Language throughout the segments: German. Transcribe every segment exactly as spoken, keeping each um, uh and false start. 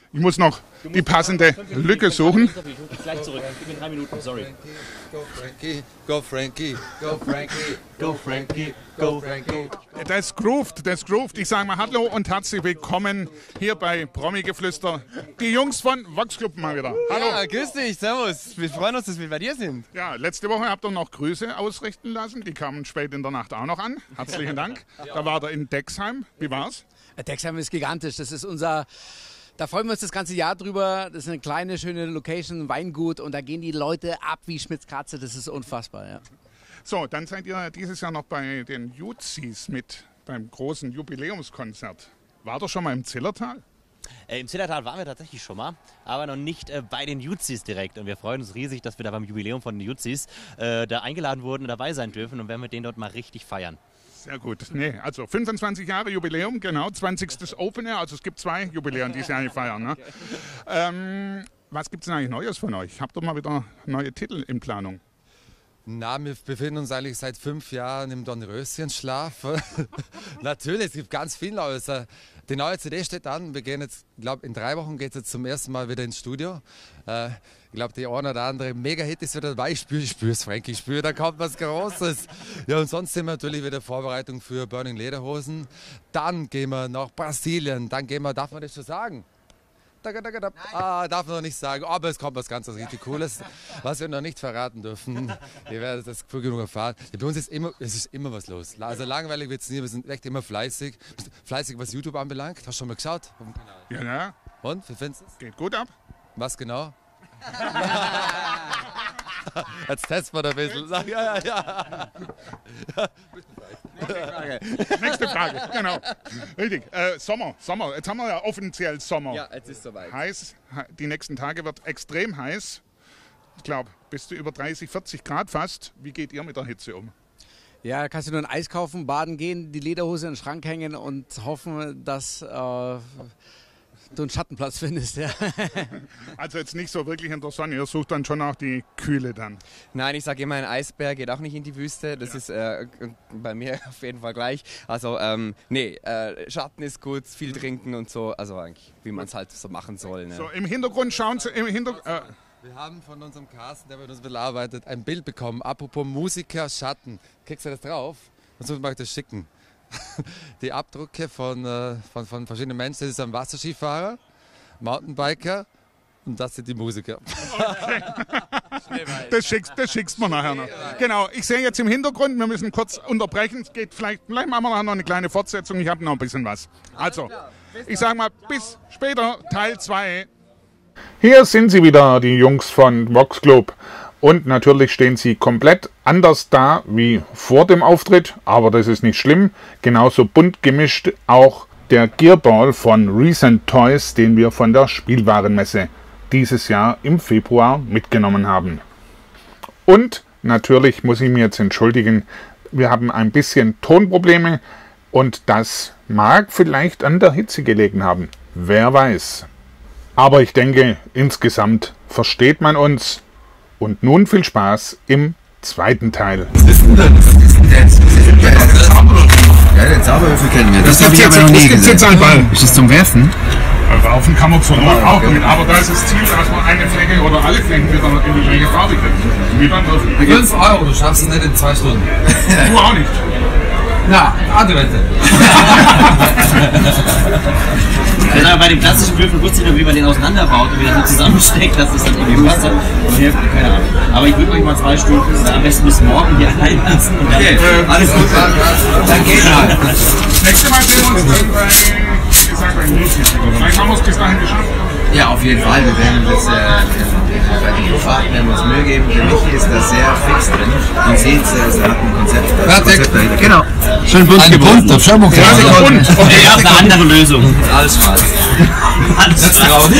Ich muss noch die passende Lücke suchen. Gleich zurück. Gib mir drei Minuten, sorry. Go Frankie, go Frankie, go Frankie, go Frankie, go Frankie. Das groovt, das groovt. Ich sage mal Hallo und herzlich willkommen hier bei Promi-Geflüster. Die Jungs von Vox Club mal wieder. Hallo. Ja, grüß dich, servus. Wir freuen uns, dass wir bei dir sind. Ja, letzte Woche habt ihr noch Grüße ausrichten lassen. Die kamen spät in der Nacht auch noch an. Herzlichen Dank. Da war der in Dexheim. Wie war's? Dexheim ist gigantisch. Das ist unser... Da freuen wir uns das ganze Jahr drüber. Das ist eine kleine, schöne Location, Weingut und da gehen die Leute ab wie Schmitz Katze. Das ist unfassbar, ja. So, dann seid ihr dieses Jahr noch bei den Jutzis mit beim großen Jubiläumskonzert. War doch schon mal im Zillertal? Äh, Im Zillertal waren wir tatsächlich schon mal, aber noch nicht äh, bei den Jutzis direkt. Und wir freuen uns riesig, dass wir da beim Jubiläum von den Jutzis äh, da eingeladen wurden und dabei sein dürfen und werden mit denen dort mal richtig feiern. Sehr gut. Nee, also fünfundzwanzig Jahre Jubiläum, genau, zwanzigstes Open Air, also es gibt zwei Jubiläen, die sie eigentlich feiern. Ne? Ähm, was gibt es denn eigentlich Neues von euch? Habt ihr mal wieder neue Titel in Planung? Na, wir befinden uns eigentlich seit fünf Jahren im Dornröschenschlaf. Natürlich, es gibt ganz viel Neues. Die neue C D steht an. Wir gehen jetzt, ich glaube, in drei Wochen geht es jetzt zum ersten Mal wieder ins Studio. Äh, ich glaube, die eine oder andere Mega-Hit ist wieder dabei. Ich spüre, ich spüre es, Frankie, ich spüre, da kommt was Großes. Ja, und sonst sind wir natürlich wieder Vorbereitung für Burning Lederhosen. Dann gehen wir nach Brasilien. Dann gehen wir, darf man das schon sagen? Ah, darf man noch nicht sagen, aber es kommt was ganz was richtig Cooles, was wir noch nicht verraten dürfen. Ihr werdet das früh genug erfahren. Ja, bei uns ist immer, es ist immer was los. Also langweilig wird es nie, wir sind echt immer fleißig. Fleißig, was YouTube anbelangt. Hast du schon mal geschaut? Ja, ja. Und, wie findest du es? Geht gut ab. Was genau? Jetzt testen wir ein bisschen. Sag, ja, ja, ja. Nächste Frage. Nächste Frage, genau. Richtig. Äh, Sommer, Sommer. Jetzt haben wir ja offiziell Sommer. Ja, jetzt ist soweit. Heiß, die nächsten Tage wird extrem heiß. Ich glaube, bis zu über dreißig, vierzig Grad fast. Wie geht ihr mit der Hitze um? Ja, kannst du nur ein Eis kaufen, baden gehen, die Lederhose in den Schrank hängen und hoffen, dass... Äh, du einen Schattenplatz findest, ja. Also jetzt nicht so wirklich in der Sonne, ihr sucht dann schon auch die Kühle dann. Nein, ich sage immer, ein Eisbär geht auch nicht in die Wüste. Das ja. ist äh, bei mir auf jeden Fall gleich. Also, ähm, nee, äh, Schatten ist gut, viel trinken und so. Also eigentlich, wie man es halt so machen soll. Ne? So, im Hintergrund schauen Sie, im Hintergrund... Äh, Wir haben von unserem Carsten, der mit uns arbeitet, ein Bild bekommen. Apropos Musiker, Schatten. Kriegst du das drauf? Sonst mag ich das schicken. Die Abdrücke von, äh, von, von verschiedenen Menschen. Das ist ein Wasserskifahrer, Mountainbiker und das sind die Musiker. Okay. Das schickst, das schickst du nachher noch. Genau, ich sehe jetzt im Hintergrund, wir müssen kurz unterbrechen. Es geht vielleicht, vielleicht machen wir nachher noch eine kleine Fortsetzung. Ich habe noch ein bisschen was. Also, ich sage mal, bis später, Teil zwei. Hier sind sie wieder, die Jungs von Vox Club. Und natürlich stehen sie komplett anders da wie vor dem Auftritt, aber das ist nicht schlimm. Genauso bunt gemischt auch der Gearball von Recent Toys, den wir von der Spielwarenmesse dieses Jahr im Februar mitgenommen haben. Und natürlich muss ich mir jetzt entschuldigen, wir haben ein bisschen Tonprobleme und das mag vielleicht an der Hitze gelegen haben. Wer weiß. Aber ich denke, insgesamt versteht man uns. Und nun viel Spaß im zweiten Teil. Was ist denn das? Was ist denn das? Was ist denn das? Ja, den Zauberwürfel kennen wir. Das, das habe ich aber noch nie gesehen. Jetzt ein Ball. Ist das zum Werfen? Werfen kann man zur Not auch damit, aber da ist das Ziel, dass man eine Fläche oder alle Flächen wieder in die gleiche Farbe kriegt. Wie beim Würfeln. fünf Euro, du schaffst es nicht in zwei Stunden. Du auch nicht. Na, andere Wette. Ja, bei dem klassischen Würfel wusste ich noch, wie man den auseinanderbaut und wieder so zusammensteckt, dass das dann irgendwie passt. Keine Ahnung. Aber ich würde euch mal zwei Stunden, am besten bis morgen hier allein lassen. Und dann okay, äh, alles gut. Dann geht halt. Nächstes Mal sehen wir uns dann bei, wie gesagt, bei Nilsi. Vielleicht haben wir es bis dahin geschafft. Ja, auf jeden Fall. Wir werden uns äh, bei den Luftfahrten werden wir uns Mühe geben. Der Michi ist da sehr fix drin. Man sieht es, er hat ein Konzept. Konzept dahinter. Genau. Schön bunt gebunden. Schön bunt. Ja, bunt. Okay, ich habe eine andere Lösung. Alles schwarz. Alles schwarz.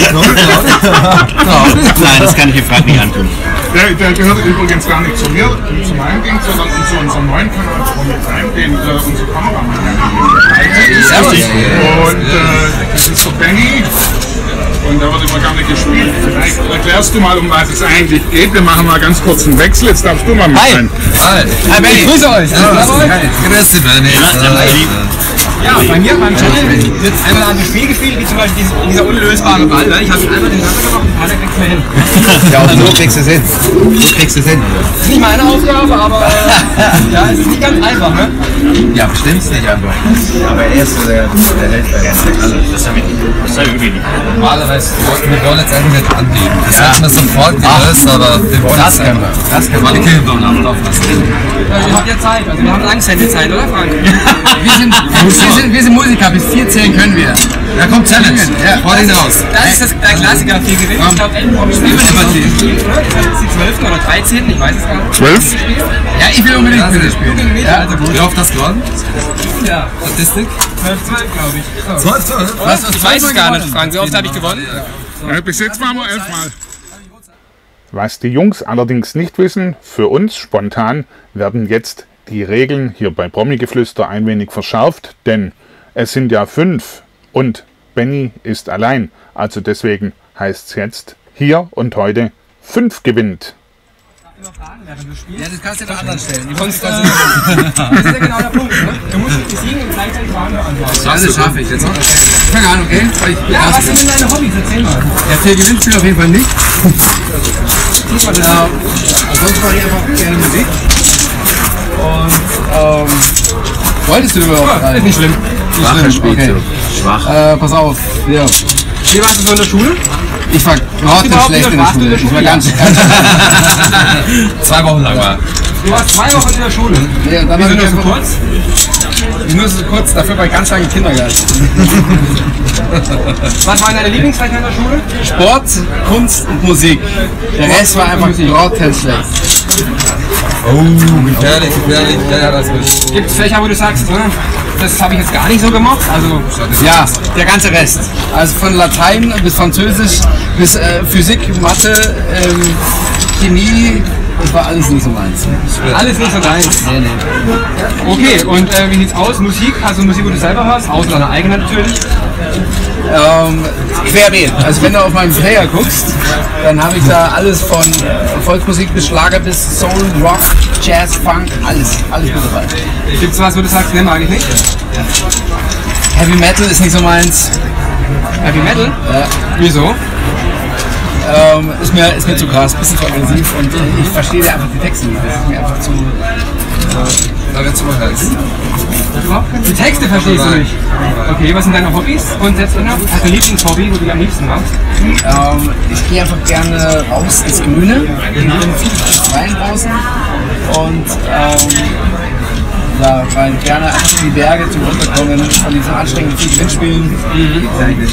Nein, das kann ich dir Frank nicht antun. Der, der gehört übrigens gar nicht zu mir, zu meinem Ding, sondern zu unserem neuen Kanal von Time, den äh, unsere Kameramann leitet. Und äh, das ist der Benny. Und da wird immer gerne gespielt. Vielleicht erklärst du mal, um was es eigentlich geht. Wir machen mal ganz kurz einen Wechsel. Jetzt darfst du mal mit rein. Hi. Hi, Benny. Ich grüße euch. Ja, grüß dich, Benny. Ja, bei mir beim Channel wird einmal an ein Spiel gespielt, wie zum Beispiel dieser unlösbare Ball. Ne? Ich habe ihn einmal den Sache gemacht und keiner kriegt mehr hin. Ja, und so kriegst du es hin. So kriegst du es hin. Das ist nicht meine Aufgabe, aber äh, ja, es ist nicht ganz einfach, ne? Ja, bestimmt nicht einfach. Aber er ist so der, der Held bei uns. Das ist ja wirklich, das ist ja irgendwie nicht. Normalerweise, wir wollen jetzt eigentlich nicht angeben. Das ja. hätten wir sofort gelöst, aber wir wollen das können wir. Das können wir. Die Kinder haben aufpassen. Ihr habt ja Zeit, also wir haben Langshände-Zeit, oder Frank? Wir sind, wir, sind, wir sind Musiker, bis vierzehn können wir. Da kommt Challenge. Ja, vor hinaus. Das ist das, der Klassiker, viel gewinnt. Ich glaube, elf Promis spielen wir immer zehn. Oder? Ist das die zwölften oder dreizehnten? Ich weiß es gar nicht. zwölf? Ja, ich will unbedingt mit dir spielen. Ja, also gut. Wie oft hast du gewonnen? Ja. Statistik? zwölf zwölf, glaube ich. zwölf zwölf? Was, ich weiß es gar nicht, Frank. Wie oft habe ich gewonnen? Ja, bis jetzt waren wir elfmal. Was die Jungs allerdings nicht wissen, für uns spontan werden jetzt die Regeln hier bei Promi-Geflüster ein wenig verschärft, denn es sind ja fünf und Benny ist allein. Also deswegen heißt es jetzt hier und heute fünf gewinnt. Ja, das kannst du den anderen stellen. Das ist ja genau der Punkt. Ne? Du musst nicht besiegen und gleichzeitig Fragen beantworten. Ja, das schaffe ich jetzt. Fang an, okay? Ich, ja, was sind denn deine Hobbys? Erzähl mal. Ja, viel Gewinnspiel auf jeden Fall nicht. Ja, ansonsten mache ich einfach gerne Musik. Und, ähm, wolltest du überhaupt? Ja, ist nicht schlimm. Schwache Spielzug. Okay. Schwach. Äh, pass auf. Ja. Wie warst du so in der Schule? Ich war gerade schlecht in der Schule. Ich war ganz, ganz Zwei Wochen lang war. Du warst zwei Wochen in der Schule. Ja, dann Wieso war nur ich so kurz? nur so kurz, dafür war ich ganz lange im Kindergarten. Was waren deine Lieblingsfächer in der Schule? Sport, Kunst und Musik. Der Rest war einfach grottenschlecht. Oh, gefährlich, gefährlich. Ja, ja, das wird. Gibt es Fächer, wo du sagst, ne, das habe ich jetzt gar nicht so gemacht? Also, ja, der ganze Rest. Also von Latein bis Französisch bis äh, Physik, Mathe, ähm, Chemie, das war alles nicht so meins. Alles nicht so deins? Nee, nee. Okay, und äh, wie sieht's aus? Musik? Also Musik, wo du selber hörst? Außer deiner eigenen natürlich? Ähm, querbeet. Also wenn du auf meinen Player guckst, dann habe ich da alles von äh, Volksmusik bis Schlager bis Soul, Rock, Jazz, Funk, alles, alles mit dabei. Gibt's was, wo du sagst, ne, mag ich nicht? Heavy Metal ist nicht so meins. Heavy Metal? Ja. Wieso? Ähm, ist, mir, ist mir zu krass, bisschen zu aggressiv und äh, ich verstehe da einfach die Texte nicht. Das ist mir einfach zu... Äh, Da wird's immer heiß. Die Texte verstehst du nicht? Okay, was sind deine Hobbys grundsätzlich noch? Hast du ein Lieblingshobby, wo du am liebsten machst? Ähm, ich gehe einfach gerne raus ins Grüne, ich bin viel rein draußen und ähm, ja, weil gerne einfach in die Berge zum Runterkommen von diesen anstrengenden vielen Gewinnspielen. Mhm.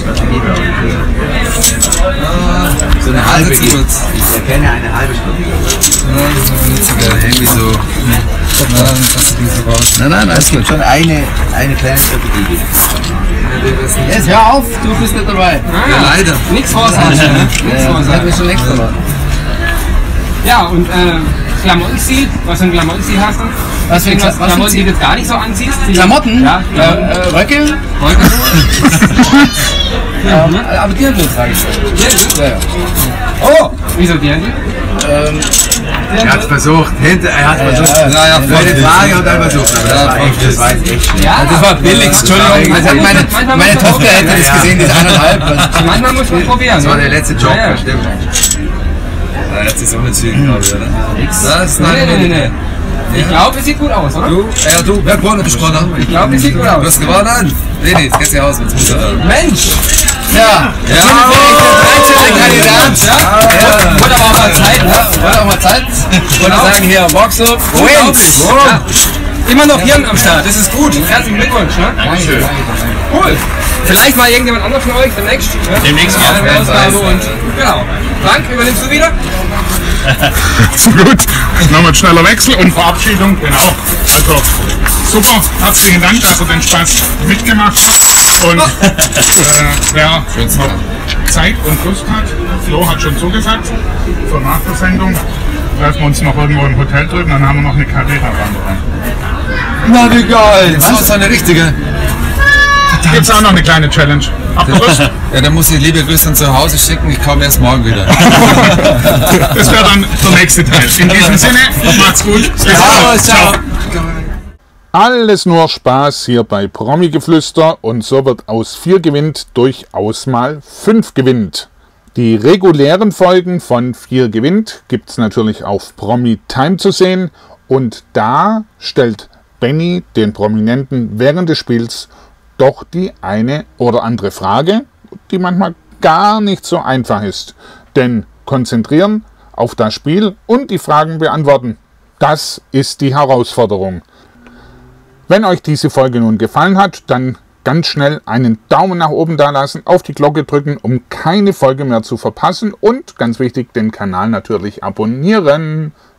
So eine halbe Ich erkenne eine halbe Stunde. Irgendwie so. Nein, das sieht nicht so aus. Nein, nein, es gibt schon eine, eine kleine Strategie. Jetzt hör auf, du bist nicht dabei. Ah, ja, leider. Nichts vorsagen. Ja, das hat mich schon längst verloren. Ja, und äh, Klamottenstil, was für ein Klamottenstil hast du? Was für ein was Klamotten, die du jetzt gar nicht so anziehst? Die Klamotten? Ja, äh, äh, Röcke? Röcke. ähm, aber Dirndl trage ich. Dirndl? Ja, ja. Oh, wieso Dirndl? Ähm, Er hat es versucht, hinter, er hat es versucht. Ja, ja, vor der Frage und dann versucht. Aber das war echt, das war jetzt echt schlecht. Ja, das war billig, Entschuldigung. Also meine, meine Tochter hätte das gesehen, das eineinhalb. Manchmal muss man probieren. Das war der letzte Job, ja, ja. stimmt. Ja, jetzt ist unentschieden, glaube ich, oder? Nix. Das? Nein, Nein, nein, nein, nein. Ich glaube, es sieht gut aus, oder? Du? Ja, du. Wer gewonnen? Du gewonnen? Ich glaube, es sieht gut Du aus. hast gewonnen? Nee, nee, jetzt geht's ja aus. Jetzt muss er. Mensch! Ja, Ja, dreizehnte Kandidat. Ja, wurde aber auch mal Zeit. Ja, wurde auch mal Zeit. Ich wollte sagen, hier, Box up, Unglaublich. Ja. Immer noch Hirn am Start, das ist gut. Herzlichen Glückwunsch. Ne? Dankeschön. Cool. Vielleicht mal irgendjemand anderes von euch demnächst. Ne? Demnächst ja. auch. Ausgabe und genau. Frank, übernimmst du wieder? So gut. Nochmal schneller Wechsel und Verabschiedung. Genau. Also super. Herzlichen Dank, dass ihr den Spaß mitgemacht habt. Und äh, wer noch Zeit und Lust hat, Flo hat schon zugesagt, für nach der Sendung treffen wir uns noch irgendwo im Hotel drüben, dann haben wir noch eine Carrera-Wanderung. Na, wie geil. Das ist eine richtige. Gibt es auch noch eine kleine Challenge. Habt ihr Lust? Ja, dann muss ich liebe Grüße zu Hause schicken. Ich komme erst morgen wieder. Das wäre dann der nächste Teil. In diesem Sinne, macht's gut. Bis Ciao, ciao. Alles nur Spaß hier bei Promi-Geflüster und so wird aus vier gewinnt durchaus mal fünf gewinnt. Die regulären Folgen von vier gewinnt gibt es natürlich auf Promi Time zu sehen und da stellt Benny den Prominenten während des Spiels doch die eine oder andere Frage, die manchmal gar nicht so einfach ist. Denn konzentrieren auf das Spiel und die Fragen beantworten, das ist die Herausforderung. Wenn euch diese Folge nun gefallen hat, dann ganz schnell einen Daumen nach oben da lassen, auf die Glocke drücken, um keine Folge mehr zu verpassen und, ganz wichtig, den Kanal natürlich abonnieren.